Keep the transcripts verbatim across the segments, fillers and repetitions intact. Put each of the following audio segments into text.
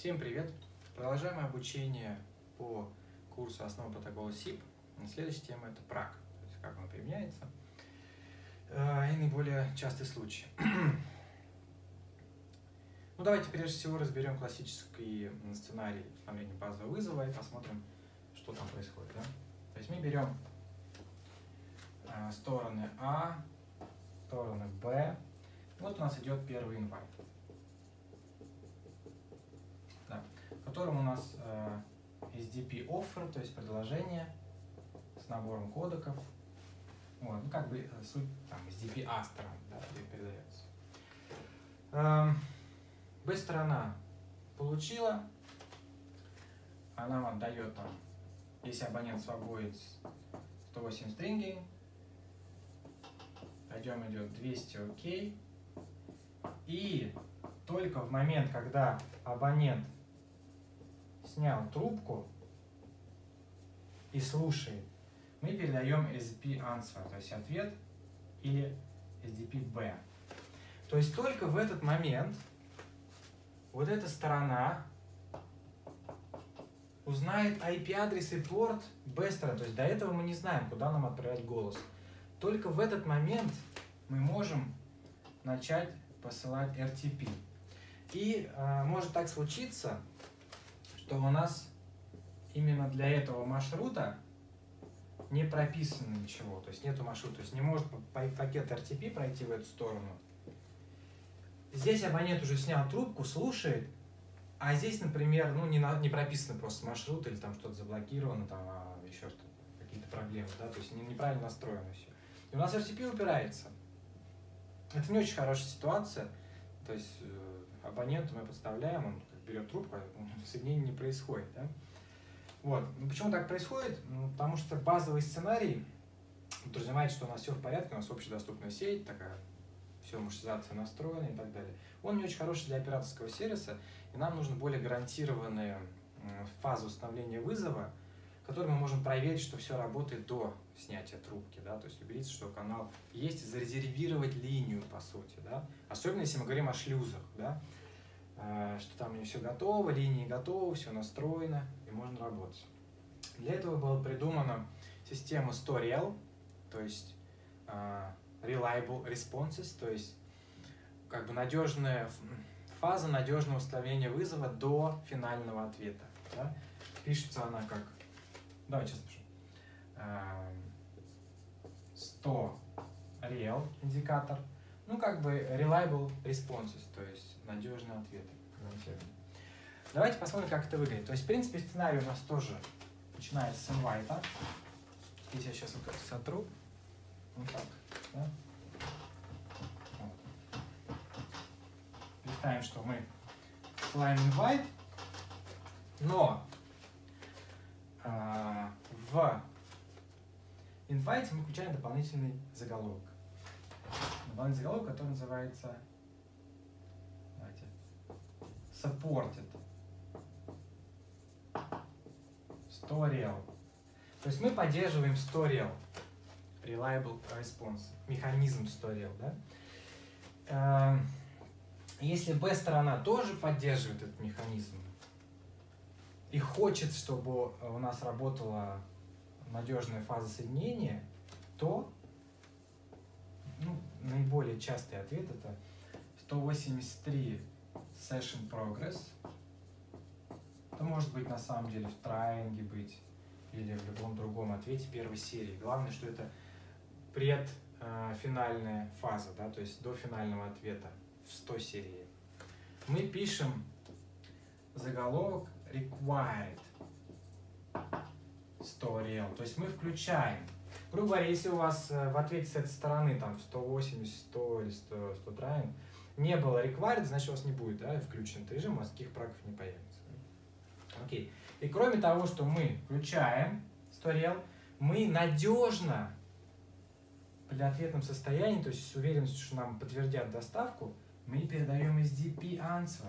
Всем привет! Продолжаем обучение по курсу «Основы протокола сип». Следующая тема – это праг, то есть как он применяется и наиболее частые случаи. Ну, давайте прежде всего разберем классический сценарий установления базового вызова и посмотрим, что там происходит. Да? То есть мы берем стороны А, стороны Б. Вот у нас идет первый invite, да, в котором у нас э, эс ди пи offer, то есть предложение с набором кодеков. Вот, ну, как бы суть там эс ди пи A сторона, да, передается. Э, B сторона получила, она вам дает там, если абонент свободен, сто восемь стринги, пойдем идет двести окей. И только в момент, когда абонент снял трубку и слушает, мы передаем эс ди пи answer, то есть ответ, или эс ди пи B. То есть только в этот момент вот эта сторона узнает ай пи-адрес и порт B стороны. То есть до этого мы не знаем, куда нам отправлять голос. Только в этот момент мы можем начать посылать эр ти пи. И э, может так случиться, что у нас именно для этого маршрута не прописано ничего, то есть нету маршрута, то есть не может пакет эр ти пи пройти в эту сторону. Здесь абонент уже снял трубку, слушает, а здесь, например, ну не, на, не прописано просто маршрут или там что-то заблокировано, там а еще что-то, какие-то проблемы, да, то есть не, неправильно настроено все. И у нас эр ти пи упирается. Это не очень хорошая ситуация, то есть э, абоненту мы подставляем, он берет трубку, а соединение не происходит. Да? Вот. Ну, почему так происходит? Ну, потому что базовый сценарий подразумевает, что у нас все в порядке, у нас общедоступная сеть, такая, все, маршрутизация настроена и так далее. Он не очень хороший для операторского сервиса, и нам нужно более гарантированную фазу установления вызова, в которой мы можем проверить, что все работает до снятия трубки, да, то есть убедиться, что канал есть, и зарезервировать линию, по сути, да, особенно если мы говорим о шлюзах, да, что там не все готово, линии готовы, все настроено и можно работать. Для этого была придумана система StoryL, то есть uh, Reliable Responses, то есть как бы надежная фаза надежного установления вызова до финального ответа. Да? Пишется она как, давай сейчас пишу, uh, сто real индикатор, ну как бы Reliable Responses, то есть надежные ответы. Давайте посмотрим, как это выглядит. То есть, в принципе, сценарий у нас тоже начинается с invite. Если я сейчас вот это сотру, вот так, да? Вот. Представим, что мы посылаем invite, но э, в invite мы включаем дополнительный заголовок. Дополнительный заголовок, который называется supported StoryL. То есть мы поддерживаем StoryL, Reliable Response, механизм StoryL. Да? Если B сторона тоже поддерживает этот механизм и хочет, чтобы у нас работала надежная фаза соединения, то ну, наиболее частый ответ это сто восемьдесят три Session Progress. Это может быть на самом деле в траинге быть или в любом другом ответе первой серии. Главное, что это предфинальная э, фаза, да, то есть до финального ответа в сто серии. Мы пишем заголовок required StoryL, то есть мы включаем. Грубо говоря, если у вас э, в ответе с этой стороны там сто восемьдесят, сто или сто, сто траинг, не было required, значит у вас не будет, да, включен этот режим, у вас таких прагов не появится. Окей. И кроме того, что мы включаем StoryL, мы надежно при ответном состоянии, то есть с уверенностью, что нам подтвердят доставку, мы передаем эс ди пи answer.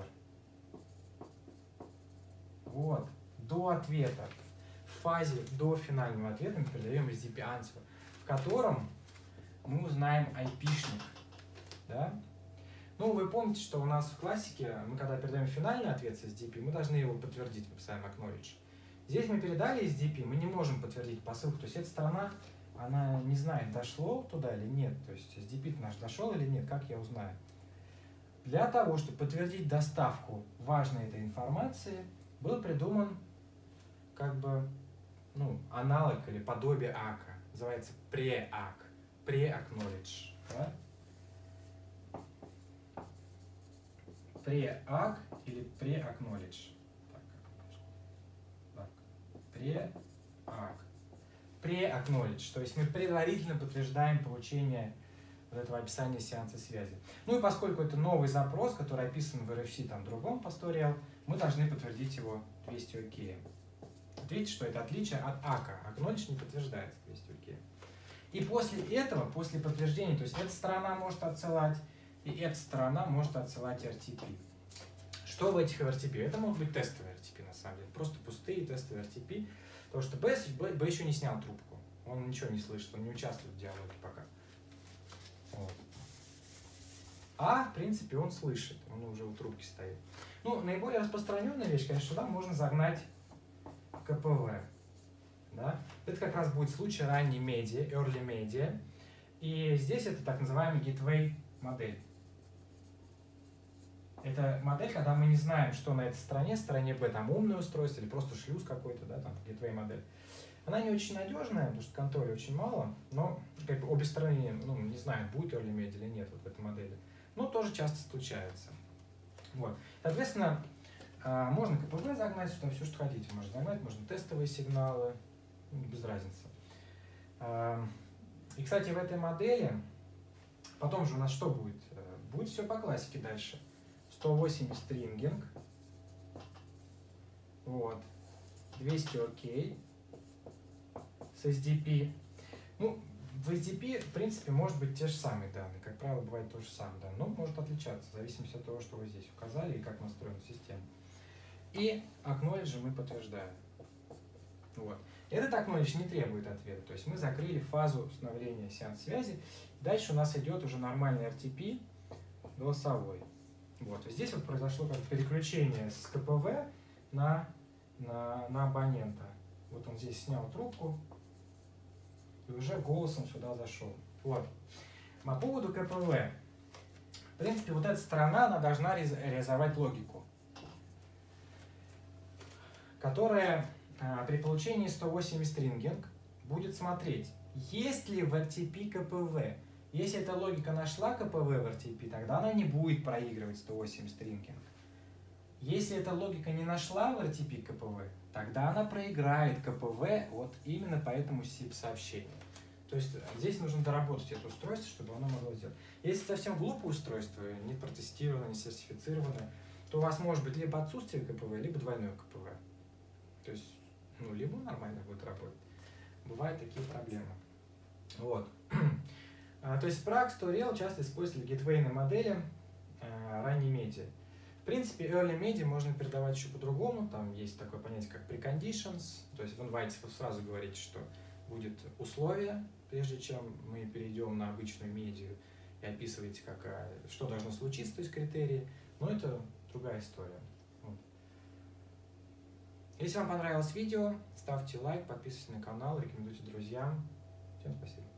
Вот. До ответа. В фазе до финального ответа мы передаем эс ди пи answer, в котором мы узнаем айпишник. Да? Ну, вы помните, что у нас в классике, мы когда передаем финальный ответ с эс ди пи, мы должны его подтвердить, мы писаем acknowledge. Здесь мы передали эс ди пи, мы не можем подтвердить посылку, то есть эта сторона, она не знает, дошло туда или нет, то есть эс ди пи наш дошел или нет, как я узнаю. Для того, чтобы подтвердить доставку важной этой информации, был придуман как бы ну, аналог или подобие ака, называется pre-ак, pre-acknowledge. Да? Pre-ак или pre-acknowledge. Так, pre-ак. Pre-acknowledge, то есть мы предварительно подтверждаем получение вот этого описания сеанса связи. Ну и поскольку это новый запрос, который описан в эр эф си там другом по StoryL, мы должны подтвердить его двести окей. Видите, что это отличие от ака. Acknowledge не подтверждается двести окей. И после этого, после подтверждения, то есть эта сторона может отсылать, и эта сторона может отсылать эр ти пи. Что в этих эр ти пи? Это могут быть тестовые эр ти пи на самом деле, просто пустые тестовые эр ти пи, потому что Б, Б еще не снял трубку, он ничего не слышит, он не участвует в диалоге пока. Вот. А, в принципе, он слышит, он уже у трубки стоит. Ну, наиболее распространенная вещь, конечно, сюда можно загнать ка пэ вэ. Да? Это как раз будет случай ранней медиа, early media. И здесь это так называемый gateway модель. Это модель, когда мы не знаем, что на этой стороне, стороне Б, там умное устройство или просто шлюз какой-то, да, там gateway модель. Она не очень надежная, потому что контроля очень мало, но как бы обе стороны ну, не знают, будет early media или нет вот в этой модели. Но тоже часто случается. Вот. Соответственно, можно ка пэ вэ загнать сюда, все, что хотите. Можно загнать, можно тестовые сигналы, без разницы. И, кстати, в этой модели, потом же у нас что будет? Будет все по классике дальше. сто восемь стрингинг, вот, двести окей, с эс ди пи. Ну, в эс ди пи, в принципе, может быть те же самые данные. Как правило, бывает то же самое, да, но может отличаться, в зависимости от того, что вы здесь указали и как настроена система. И acknowledge мы подтверждаем. Вот. Этот acknowledge не требует ответа, то есть мы закрыли фазу установления сеанс связи. Дальше у нас идет уже нормальный эр ти пи голосовой. Вот. И здесь вот произошло как переключение с ка пэ вэ на, на, на абонента. Вот он здесь снял трубку и уже голосом сюда зашел. Вот. По поводу ка пэ вэ. В принципе, вот эта сторона она должна реализовать логику, которая а, при получении сто восемь стрингинг будет смотреть, есть ли в эр ти пи ка пэ вэ. Если эта логика нашла ка пэ вэ в эр ти пи, тогда она не будет проигрывать сто восемь стрингинг. Если эта логика не нашла в эр ти пи ка пэ вэ, тогда она проиграет ка пэ вэ вот именно по этому сип-сообщению. То есть здесь нужно доработать это устройство, чтобы оно могло сделать. Если совсем глупое устройство, не протестированное, не сертифицированное, то у вас может быть либо отсутствие ка пэ вэ, либо двойное ка пэ вэ. То есть, ну, либо нормально будет работать. Бывают такие проблемы. Вот. То есть Sprague, StoryL часто использовали гейтвейные модели э, ранней медиа. В принципе, early media можно передавать еще по-другому. Там есть такое понятие, как preconditions. То есть в инвайте вы сразу говорите, что будет условие, прежде чем мы перейдем на обычную медиа, и описываете, как, что должно случиться, то есть критерии. Но это другая история. Вот. Если вам понравилось видео, ставьте лайк, подписывайтесь на канал, рекомендуйте друзьям. Всем спасибо.